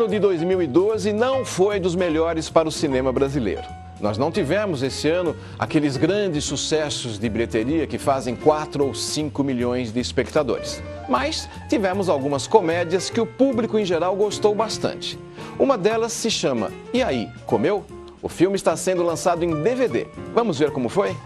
ano de 2012 não foi dos melhores para o cinema brasileiro. Nós não tivemos esse ano aqueles grandes sucessos de bilheteria que fazem 4 ou 5 milhões de espectadores. Mas tivemos algumas comédias que o público em geral gostou bastante. Uma delas se chama E aí, comeu? O filme está sendo lançado em DVD. Vamos ver como foi?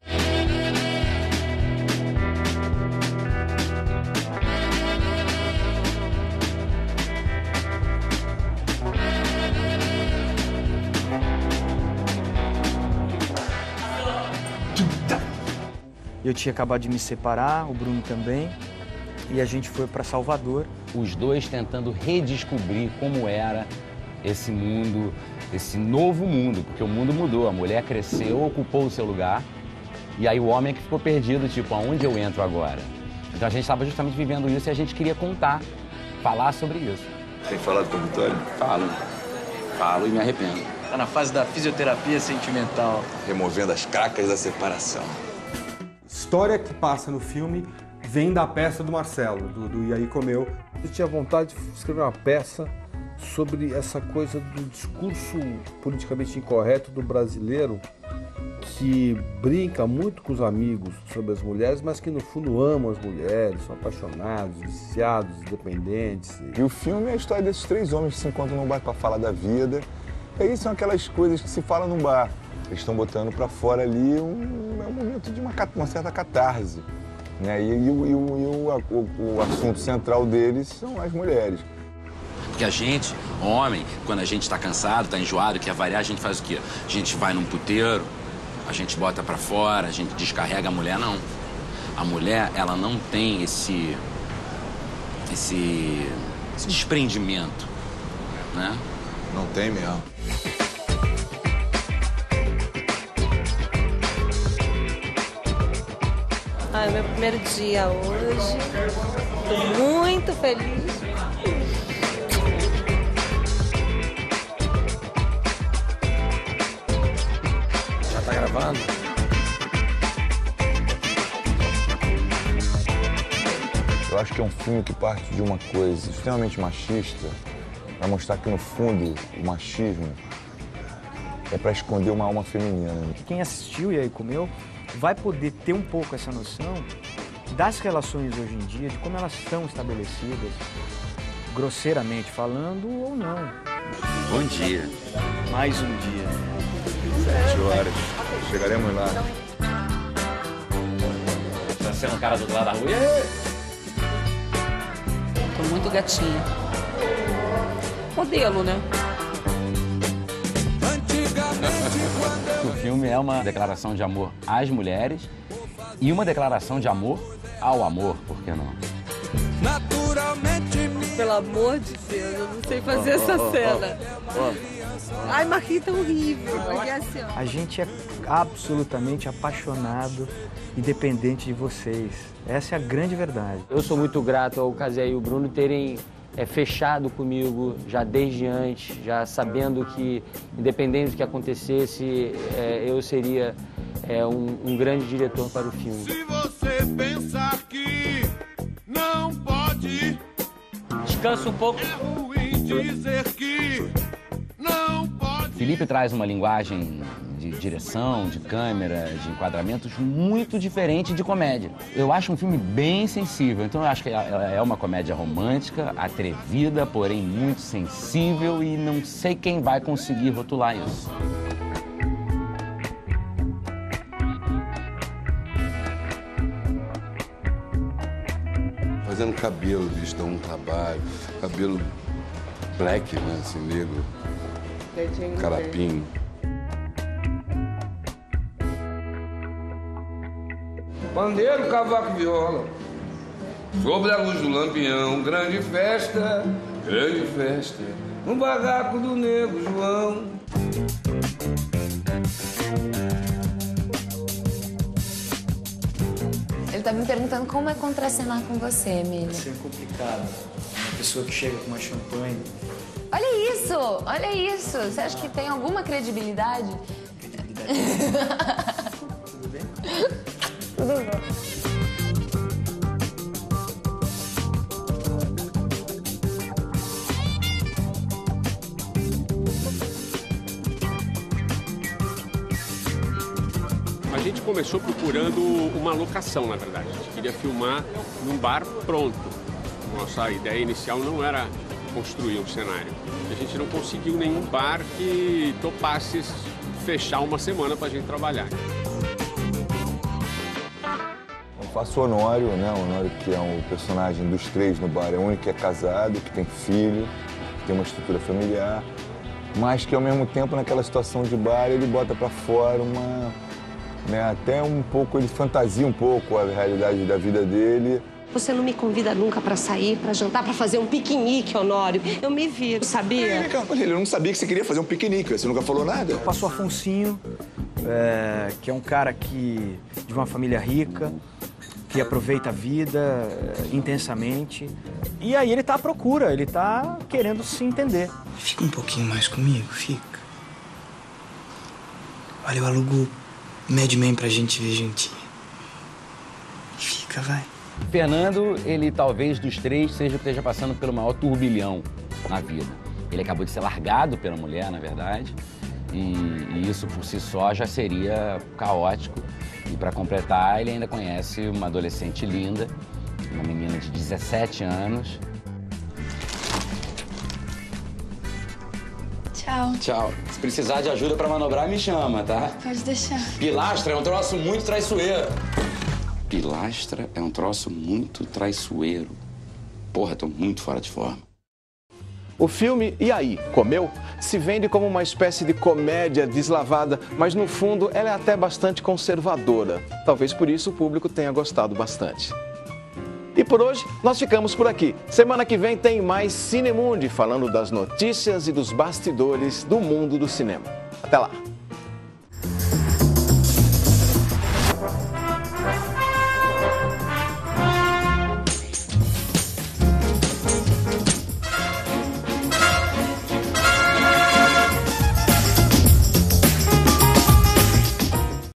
Eu tinha acabado de me separar, o Bruno também, e a gente foi para Salvador. Os dois tentando redescobrir como era esse mundo, esse novo mundo, porque o mundo mudou, a mulher cresceu, ocupou o seu lugar, e aí o homem é que ficou perdido, tipo, aonde eu entro agora? Então a gente estava justamente vivendo isso e a gente queria contar, falar sobre isso. Tem falado com a Vitória? Falo e me arrependo. Tá na fase da fisioterapia sentimental. Removendo as cracas da separação. A história que passa no filme vem da peça do Marcelo, do E aí, comeu. Eu tinha vontade de escrever uma peça sobre essa coisa do discurso politicamente incorreto do brasileiro que brinca muito com os amigos sobre as mulheres, mas que no fundo amam as mulheres, são apaixonados, viciados, independentes. E o filme é a história desses 3 homens que se encontram num bar para falar da vida. E aí são aquelas coisas que se fala num bar. Eles estão botando para fora ali um momento de uma certa catarse, né? E o assunto central deles são as mulheres. Porque a gente, homem, quando a gente está cansado, está enjoado, quer variar, a gente faz o quê? A gente vai num puteiro, a gente bota para fora, a gente descarrega. A mulher, não. A mulher, ela não tem esse desprendimento, né? Não tem mesmo. É meu primeiro dia hoje. Tô muito feliz. Já tá gravando? Eu acho que é um filme que parte de uma coisa extremamente machista, para mostrar que, no fundo, o machismo é para esconder uma alma feminina. Quem assistiu E aí, comeu, vai poder ter um pouco essa noção das relações hoje em dia, de como elas estão estabelecidas, grosseiramente falando ou não. Bom dia. Mais um dia. 7 horas. Chegaremos lá. Tá sendo o cara do outro lado da rua. Tô muito gatinha. Modelo, né? O filme é uma declaração de amor às mulheres e uma declaração de amor ao amor, por que não? Pelo amor de Deus, eu não sei fazer essa cena. Ai, Marquinhos, tá horrível. Porque assim, ó. A gente é absolutamente apaixonado e dependente de vocês. Essa é a grande verdade. Eu sou muito grato ao Casé e o Bruno terem fechado comigo já desde antes, já sabendo que, independente do que acontecesse, eu seria um grande diretor para o filme. Se você pensar que não pode, Descansa um pouco. é ruim dizer que não pode. Felipe traz uma linguagem de direção, de câmera, de enquadramentos muito diferente de comédia. Eu acho um filme bem sensível, então eu acho que ela é uma comédia romântica, atrevida, porém muito sensível, e não sei quem vai conseguir rotular isso. Fazendo cabelo, bicho, dá um trabalho. Cabelo black, né? Assim, negro. Carapim. Pandeiro, cavaco, viola. Sobre a luz do lampião, grande festa, no barraco do Nego João. Ele tá me perguntando como é contracenar com você, Emília. Vai ser complicado. Uma pessoa que chega com uma champanhe. Olha isso! Olha isso! Você acha que tem alguma credibilidade? Tudo bem? Tudo bem. gente começou procurando uma locação, na verdade. A gente queria filmar num bar pronto. Nossa ideia inicial não era construir um cenário. A gente não conseguiu nenhum bar que topasse fechar uma semana para a gente trabalhar. Eu faço o Honório, né? O Honório, que é um personagem dos três no bar, é o único que é casado, que tem filho, que tem uma estrutura familiar, mas que ao mesmo tempo, naquela situação de bar, ele bota para fora uma... Né, até um pouco, ele fantasia um pouco a realidade da vida dele. Você não me convida nunca para sair, para jantar, para fazer um piquenique, Honório. Eu me viro, sabia? Eu não sabia que você queria fazer um piquenique, você nunca falou nada. Eu passo o Afonsinho, que é um cara de uma família rica, que aproveita a vida intensamente. E aí ele tá à procura, ele tá querendo se entender. Fica um pouquinho mais comigo, fica. Olha, eu alugo Mad Men pra gente ver juntinho. Fica, vai. Fernando, ele talvez dos três seja o que esteja passando pelo maior turbilhão na vida. Ele acabou de ser largado pela mulher, na verdade, e isso por si só já seria caótico. E para completar, ele ainda conhece uma adolescente linda, uma menina de 17 anos. Tchau. Tchau. Se precisar de ajuda para manobrar, me chama, tá? Pode deixar. Pilastra é um troço muito traiçoeiro. Pilastra é um troço muito traiçoeiro. Porra, tô muito fora de forma. O filme E aí, comeu? Se vende como uma espécie de comédia deslavada, mas no fundo ela é até bastante conservadora. Talvez por isso o público tenha gostado bastante. E por hoje nós ficamos por aqui. Semana que vem tem mais Cinemundi, falando das notícias e dos bastidores do mundo do cinema. Até lá!